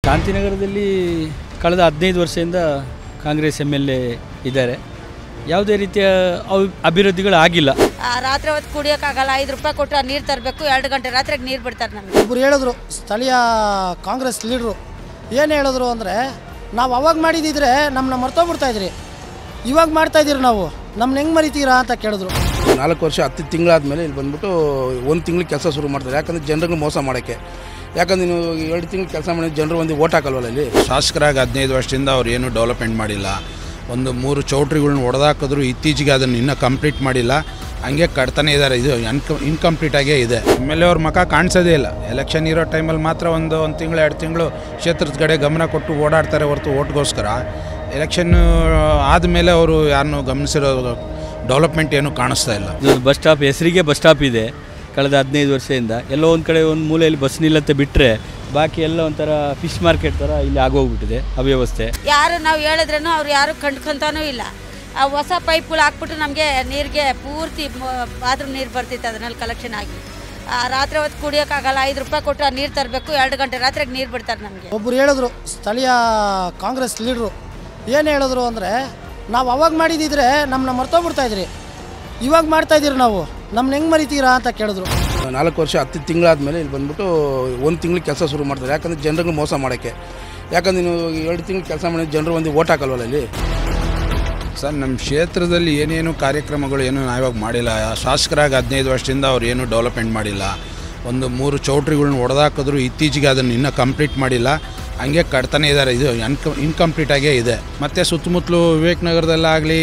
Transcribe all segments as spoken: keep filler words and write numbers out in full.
ಶಾಂತಿನಗರದಲ್ಲಿ ಕಳೆದ ಹದಿನೈದು ವರ್ಷದಿಂದ ಕಾಂಗ್ರೆಸ್ ಎಮ್ ಎಲ್ ಎ ಇದ್ದಾರೆ. ಯಾವುದೇ ರೀತಿಯ ಅಭಿವೃದ್ಧಿಗಳಾಗಿಲ್ಲ. ರಾತ್ರಿ ಹೊತ್ತು ಕುಡಿಯೋಕ್ಕಾಗಲ್ಲ, ಐದು ರೂಪಾಯಿ ಕೊಟ್ಟರೆ ನೀರು ತರಬೇಕು, ಎರಡು ಗಂಟೆ ರಾತ್ರಿಗೆ ನೀರು ಬಿಡ್ತಾರೆ ನಮಗೆ. ಒಬ್ಬರು ಹೇಳಿದ್ರು, ಸ್ಥಳೀಯ ಕಾಂಗ್ರೆಸ್ ಲೀಡ್ರು ಏನು ಹೇಳಿದ್ರು ಅಂದರೆ, ನಾವು ಅವಾಗ ಮಾಡಿದಿದ್ರೆ ನಮ್ಮನ್ನ ಮರ್ತೋಗ್ಬಿಡ್ತಾಯಿದ್ರಿ, ಇವಾಗ ಮಾಡ್ತಾಯಿದ್ದೀರಿ ನಾವು, ನಮ್ಮನ್ನ ಹೆಂಗೆ ಮರಿತೀರಾ ಅಂತ ಕೇಳಿದ್ರು. ನಾಲ್ಕು ವರ್ಷ ಹತ್ತು ತಿಂಗಳಾದಮೇಲೆ ಇಲ್ಲಿ ಬಂದ್ಬಿಟ್ಟು ಒಂದು ತಿಂಗಳಿಗೆ ಕೆಲಸ ಶುರು ಮಾಡ್ತಾರೆ. ಯಾಕಂದರೆ ಜನರಿಗೆ ಮೋಸ ಮಾಡೋಕ್ಕೆ. ಯಾಕಂದರೆ ನೀವು ಎರಡು ತಿಂಗಳು ಕೆಲಸ ಮಾಡಿದ ಜನರು ಒಂದು ಓಟ್ ಹಾಕಲ್ವಲ್ಲ ಇಲ್ಲಿ. ಶಾಸಕರಾಗಿ ಹದಿನೈದು ವರ್ಷದಿಂದ ಅವ್ರು ಏನೂ ಡೆವಲಪ್ಮೆಂಟ್ ಮಾಡಿಲ್ಲ. ಒಂದು ಮೂರು ಚೌಟ್ರಿಗಳನ್ನ ಹೊಡೆದಾಕಿದ್ರು, ಇತ್ತೀಚೆಗೆ ಅದನ್ನು ಇನ್ನೂ ಕಂಪ್ಲೀಟ್ ಮಾಡಿಲ್ಲ, ಹಂಗೆ ಕಟ್ತಾನೆ ಇದ್ದಾರೆ. ಇದು ಅನ್ಕ ಇನ್ಕಂಪ್ಲೀಟಾಗೇ ಇದೆ. ಎಮ್ ಎಲ್ ಎ ಅವ್ರ ಮುಖ ಕಾಣಿಸೋದೇ ಇಲ್ಲ. ಎಲೆಕ್ಷನ್ ಇರೋ ಟೈಮಲ್ಲಿ ಮಾತ್ರ ಒಂದು ಒಂದು ತಿಂಗಳು ಎರಡು ತಿಂಗಳು ಕ್ಷೇತ್ರದ ಕಡೆ ಗಮನ ಕೊಟ್ಟು ಓಡಾಡ್ತಾರೆ ಹೊರತು ಓಟ್ಗೋಸ್ಕರ. ಎಲೆಕ್ಷನ್ ಆದಮೇಲೆ ಅವರು ಯಾರನ್ನೂ ಗಮನಿಸಿರೋ ಡೆವಲಪ್ಮೆಂಟ್ ಏನೂ ಕಾಣಿಸ್ತಾ ಇಲ್ಲ. ಇದು ಬಸ್ ಸ್ಟಾಪ್, ಹೆಸರಿಗೆ ಬಸ್ ಸ್ಟಾಪ್ ಇದೆ. ಕಳೆದ ಹದಿನೈದು ವರ್ಷದಿಂದ ಎಲ್ಲೋ ಒಂದು ಕಡೆ ಒಂದು ಮೂಲೆಯಲ್ಲಿ ಬಸ್ ನಿಲ್ಲತ್ತೆ ಬಿಟ್ಟರೆ ಬಾಕಿ ಎಲ್ಲ ಒಂಥರ ಫಿಶ್ ಮಾರ್ಕೆಟ್ ಥರ ಇಲ್ಲಿ ಆಗೋಗ್ಬಿಟ್ಟಿದೆ ಅವ್ಯವಸ್ಥೆ. ಯಾರು ನಾವು ಹೇಳಿದ್ರೂ ಅವ್ರು ಯಾರು ಕಂಡ್ಕೊಂತಾನೂ ಇಲ್ಲ. ಆ ಹೊಸ ಪೈಪ್ಗಳು ಹಾಕ್ಬಿಟ್ಟು ನಮಗೆ ನೀರಿಗೆ ಪೂರ್ತಿ ಬಾತ್ರೂಮ್ ನೀರು ಬರ್ತಿತ್ತು, ಅದನ್ನೆಲ್ಲ ಕಲೆಕ್ಷನ್ ಆಗಿ. ರಾತ್ರಿ ಹೊತ್ತು ಕುಡಿಯೋಕ್ಕಾಗಲ್ಲ, ಐದು ರೂಪಾಯಿ ಕೊಟ್ಟರೆ ನೀರು ತರಬೇಕು, ಎರಡು ಗಂಟೆ ರಾತ್ರಿಗೆ ನೀರು ಬಿಡ್ತಾರೆ ನಮಗೆ. ಒಬ್ಬರು ಹೇಳಿದ್ರು, ಸ್ಥಳೀಯ ಕಾಂಗ್ರೆಸ್ ಲೀಡ್ರು ಏನು ಹೇಳಿದ್ರು ಅಂದರೆ, ನಾವು ಅವಾಗ ಮಾಡಿದಿದ್ರೆ ನಮ್ಮನ್ನ ಮರ್ತೋಗ್ಬಿಡ್ತಾಯಿದ್ರಿ, ಇವಾಗ ಮಾಡ್ತಾಯಿದ್ದೀರಿ ನಾವು, ನಮ್ಮನ್ನ ಹೆಂಗೆ ಮರಿತೀರಾ ಅಂತ ಕೇಳಿದ್ರು. ನಾಲ್ಕು ವರ್ಷ ಹತ್ತು ತಿಂಗಳಾದಮೇಲೆ ಇಲ್ಲಿ ಬಂದ್ಬಿಟ್ಟು ಒಂದು ತಿಂಗಳಿಗೆ ಕೆಲಸ ಶುರು ಮಾಡ್ತಾರೆ. ಯಾಕಂದರೆ ಜನರಿಗೆ ಮೋಸ ಮಾಡೋಕ್ಕೆ. ಯಾಕಂದರೆ ನೀವು ಎರಡು ತಿಂಗಳು ಕೆಲಸ ಮಾಡಿದ ಜನರು ಒಂದು ಓಟ್ ಹಾಕಲ್ವಲ್ಲ ಇಲ್ಲಿ. ಸರ್, ನಮ್ಮ ಕ್ಷೇತ್ರದಲ್ಲಿ ಏನೇನು ಕಾರ್ಯಕ್ರಮಗಳು ಏನೂ ನಾವಿವಾಗ ಮಾಡಿಲ್ಲ. ಶಾಸಕರಾಗಿ ಹದಿನೈದು ವರ್ಷದಿಂದ ಅವ್ರು ಏನೂ ಡೆವಲಪ್ಮೆಂಟ್ ಮಾಡಿಲ್ಲ. ಒಂದು ಮೂರು ಚೌಟ್ರಿಗಳನ್ನ ಹೊಡೆದಾಕಿದ್ರು, ಇತ್ತೀಚೆಗೆ ಅದನ್ನು ಇನ್ನೂ ಕಂಪ್ಲೀಟ್ ಮಾಡಿಲ್ಲ, ಹಂಗೆ ಕಟ್ತಾನೆ ಇದ್ದಾರೆ. ಇದು ಅನ್ಕ ಇನ್ಕಂಪ್ಲೀಟಾಗೇ ಇದೆ. ಮತ್ತು ಸುತ್ತಮುತ್ತಲು ವಿವೇಕನಗರದಲ್ಲಾಗಲಿ,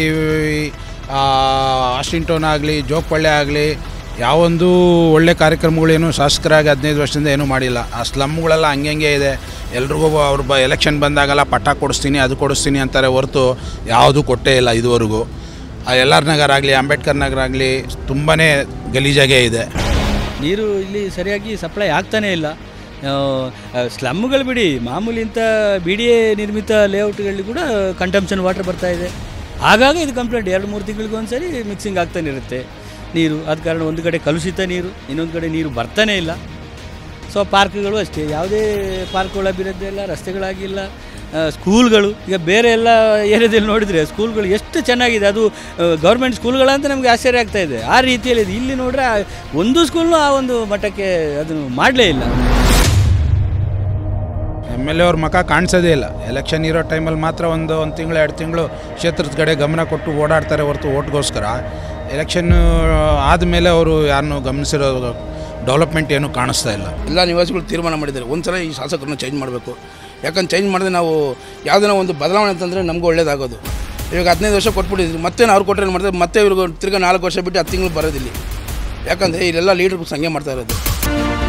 ವಾಷಿಂಗ್ಟನ್ ಆಗಲಿ, ಜೋಗಪಳ್ಳಿ ಆಗಲಿ, ಯಾವೊಂದು ಒಳ್ಳೆ ಕಾರ್ಯಕ್ರಮಗಳೇನು ಶಾಸಕರಾಗಿ ಹದಿನೈದು ವರ್ಷದಿಂದ ಏನೂ ಮಾಡಿಲ್ಲ. ಆ ಸ್ಲಮ್ಗಳೆಲ್ಲ ಹಂಗೆ ಹಂಗೆ ಇದೆ. ಎಲ್ರಿಗೂ ಅವ್ರು ಬ ಎಲೆಕ್ಷನ್ ಬಂದಾಗೆಲ್ಲ ಪಟ್ಟ ಕೊಡಿಸ್ತೀನಿ, ಅದು ಕೊಡಿಸ್ತೀನಿ ಅಂತಾರೆ ಹೊರತು ಯಾವುದೂ ಕೊಟ್ಟೇ ಇಲ್ಲ ಇದುವರೆಗೂ. ಆ ಎಲ್ ಆರ್ ನಗರ ಆಗಲಿ, ಅಂಬೇಡ್ಕರ್ ನಗರ ಆಗಲಿ ತುಂಬಾ ಗಲೀಜಾಗೇ ಇದೆ. ನೀರು ಇಲ್ಲಿ ಸರಿಯಾಗಿ ಸಪ್ಲೈ ಆಗ್ತಾನೇ ಇಲ್ಲ. ಸ್ಲಮ್ಗಳು ಬಿಡಿ, ಮಾಮೂಲಿ ಇಂಥ ಬಿ ಡಿ ಎ ನಿರ್ಮಿತ ಲೇಔಟ್ಗಳಲ್ಲಿ ಕೂಡ ಕಂಟಂಪ್ಷನ್ ವಾಟರ್ ಬರ್ತಾಯಿದೆ. ಆಗಾಗ ಇದು ಕಂಪ್ಲೇಂಟ್ ಎರಡು ಮೂರು ತಿಂಗಳಿಗೆ ಒಂದು ಸರಿ ಮಿಕ್ಸಿಂಗ್ ಆಗ್ತಾನೆ ಇರುತ್ತೆ ನೀರು. ಆದ ಕಾರಣ ಒಂದು ಕಡೆ ಕಲುಷಿತ ನೀರು, ಇನ್ನೊಂದು ಕಡೆ ನೀರು ಬರ್ತಾನೆ ಇಲ್ಲ. ಸೊ ಪಾರ್ಕ್ಗಳು ಅಷ್ಟೇ, ಯಾವುದೇ ಪಾರ್ಕ್ಗಳ ಅಭಿವೃದ್ಧಿ ಇಲ್ಲ, ರಸ್ತೆಗಳಾಗಿಲ್ಲ. ಸ್ಕೂಲ್ಗಳು ಈಗ ಬೇರೆ ಎಲ್ಲ ಏರಿಯಾದಲ್ಲಿ ನೋಡಿದರೆ ಸ್ಕೂಲ್ಗಳು ಎಷ್ಟು ಚೆನ್ನಾಗಿದೆ, ಅದು ಗೌರ್ಮೆಂಟ್ ಸ್ಕೂಲ್ಗಳಂತ ನಮಗೆ ಆಶ್ಚರ್ಯ ಆಗ್ತಾಯಿದೆ. ಆ ರೀತಿಯಲ್ಲಿ ಇಲ್ಲಿ ನೋಡ್ರೆ ಒಂದು ಸ್ಕೂಲ್ನೂ ಆ ಒಂದು ಮಟ್ಟಕ್ಕೆ ಅದನ್ನು ಮಾಡಲೇ ಇಲ್ಲ. ಎಮ್ ಎಲ್ ಎ ಅವ್ರ ಮುಖ ಕಾಣಿಸೋದೇ ಇಲ್ಲ. ಎಲೆಕ್ಷನ್ ಇರೋ ಟೈಮಲ್ಲಿ ಮಾತ್ರ ಒಂದು ಒಂದು ತಿಂಗಳು ಎರಡು ತಿಂಗಳು ಕ್ಷೇತ್ರದ ಕಡೆ ಗಮನ ಕೊಟ್ಟು ಓಡಾಡ್ತಾರೆ ಹೊರತು ಓಟ್ಗೋಸ್ಕರ. ಎಲೆಕ್ಷನ್ ಆದಮೇಲೆ ಅವರು ಯಾರನ್ನೂ ಗಮನಿಸಿರೋ ಡೆವಲಪ್ಮೆಂಟ್ ಏನೂ ಕಾಣಿಸ್ತಾ ಇಲ್ಲ. ಎಲ್ಲ ನಿವಾಸಿಗಳು ತೀರ್ಮಾನ ಮಾಡಿದ್ದಾರೆ, ಒಂದು ಸಲ ಈ ಶಾಸಕರನ್ನ ಚೇಂಜ್ ಮಾಡಬೇಕು. ಯಾಕಂದ್ರೆ ಚೇಂಜ್ ಮಾಡಿದ್ರೆ ನಾವು ಯಾವುದನ್ನ ಒಂದು ಬದಲಾವಣೆ ಅಂತಂದರೆ ನಮಗೂ ಒಳ್ಳೇದಾಗೋದು. ಇವಾಗ ಹದಿನೈದು ವರ್ಷ ಕೊಟ್ಬಿಟ್ಟಿದ್ವಿ, ಮತ್ತೆ ಅವ್ರು ಕೊಟ್ಟರೆ ಮಾಡಿದ್ರೆ ಮತ್ತೆ ಇವ್ರಿಗೆ ತಿರ್ಗಿ ನಾಲ್ಕು ವರ್ಷ ಬಿಟ್ಟು ಹತ್ತು ತಿಂಗಳು ಬರೋದಿಲ್ಲ. ಯಾಕಂದರೆ ಇಲ್ಲೆಲ್ಲ ಲೀಡರ್ ಸಂಘೆ ಮಾಡ್ತಾ ಇರೋದು.